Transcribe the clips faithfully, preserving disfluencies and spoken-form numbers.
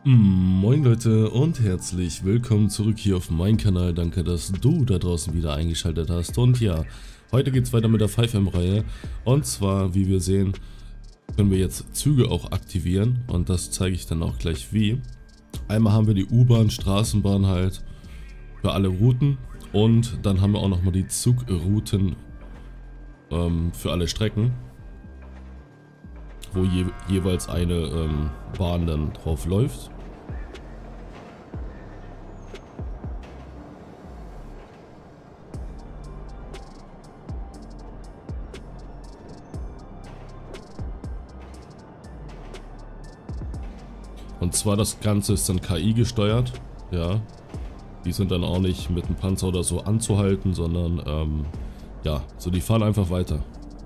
Moin Leute und herzlich willkommen zurück hier auf meinem Kanal. Danke, dass du da draußen wieder eingeschaltet hast. Und ja, heute geht es weiter mit der fünf M-Reihe. Und zwar, wie wir sehen, können wir jetzt Züge auch aktivieren. Und das zeige ich dann auch gleich wie. Einmal haben wir die U-Bahn, Straßenbahn halt für alle Routen. Und dann haben wir auch nochmal die Zugrouten ähm, für alle Strecken, wo je, jeweils eine ähm, Bahn dann drauf läuft. Und zwar das Ganze ist dann K I gesteuert, ja. Die sind dann auch nicht mit einem Panzer oder so anzuhalten, sondern ähm, ja, so die fahren einfach weiter.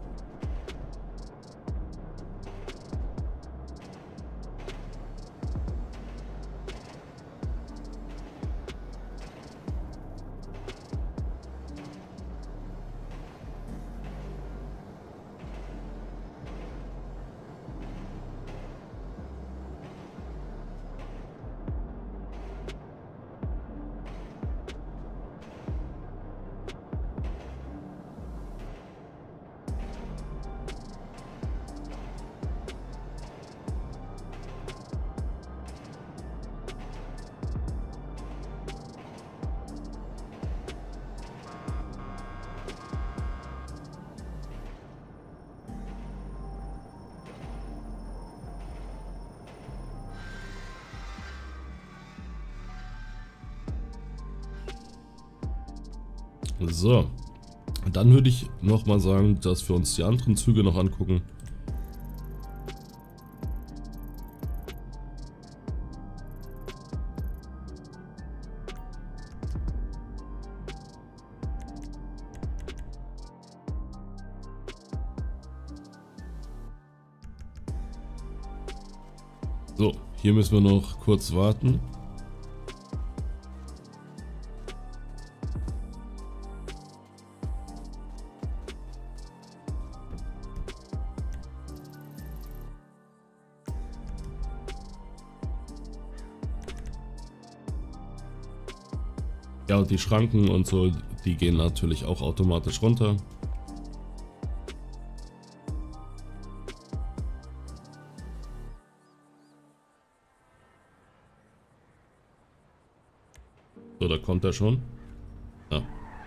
So, dann würde ich noch mal sagen, dass wir uns die anderen Züge noch angucken. So, hier müssen wir noch kurz warten. Ja, und die Schranken und so, die gehen natürlich auch automatisch runter. So, da kommt er schon. Ja.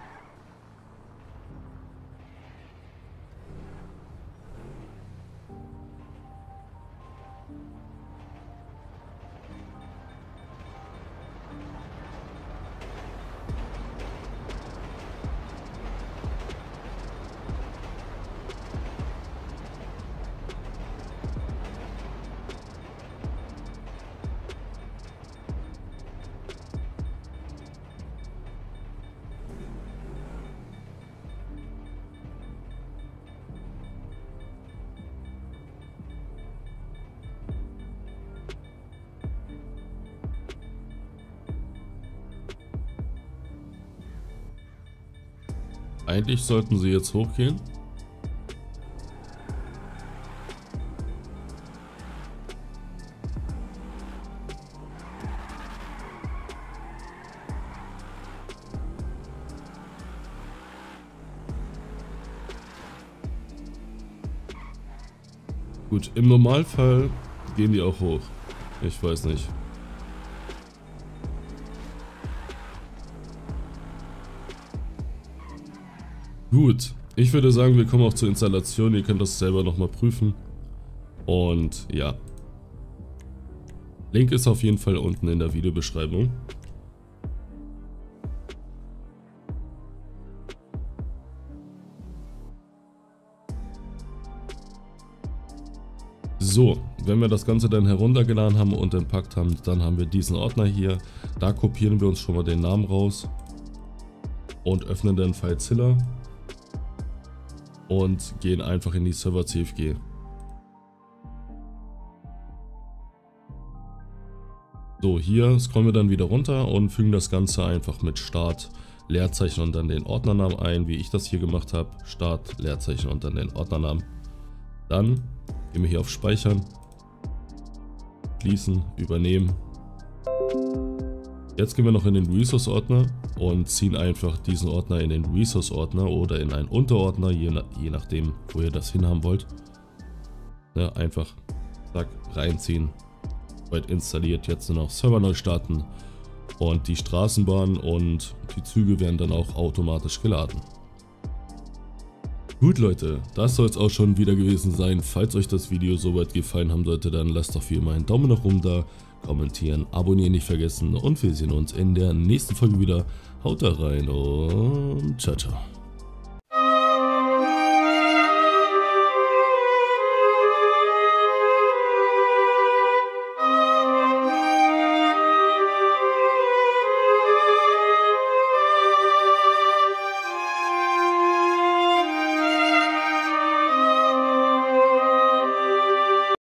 Eigentlich sollten sie jetzt hochgehen. Gut, im Normalfall gehen die auch hoch. Ich weiß nicht. Gut, ich würde sagen, wir kommen auch zur Installation. Ihr könnt das selber nochmal prüfen. Und ja. Link ist auf jeden Fall unten in der Videobeschreibung. So, wenn wir das Ganze dann heruntergeladen haben und entpackt haben, dann haben wir diesen Ordner hier. Da kopieren wir uns schon mal den Namen raus und öffnen dann FileZilla und gehen einfach in die Server C F G. So, hier scrollen wir dann wieder runter und fügen das Ganze einfach mit Start, Leerzeichen und dann den Ordnernamen ein, wie ich das hier gemacht habe. Start, Leerzeichen und dann den Ordnernamen. Dann gehen wir hier auf Speichern, schließen, übernehmen Jetzt gehen wir noch in den Resource-Ordner und ziehen einfach diesen Ordner in den Resource-Ordner oder in einen Unterordner, je, nach, je nachdem, wo ihr das hinhaben wollt. Ja, einfach zack, reinziehen. Wird installiert, jetzt nur noch Server neu starten und die Straßenbahn und die Züge werden dann auch automatisch geladen. Gut Leute, das soll es auch schon wieder gewesen sein. Falls euch das Video soweit gefallen haben sollte, dann lasst doch wie immer einen Daumen nach oben da, kommentieren, abonnieren nicht vergessen und wir sehen uns in der nächsten Folge wieder. Haut da rein und ciao ciao.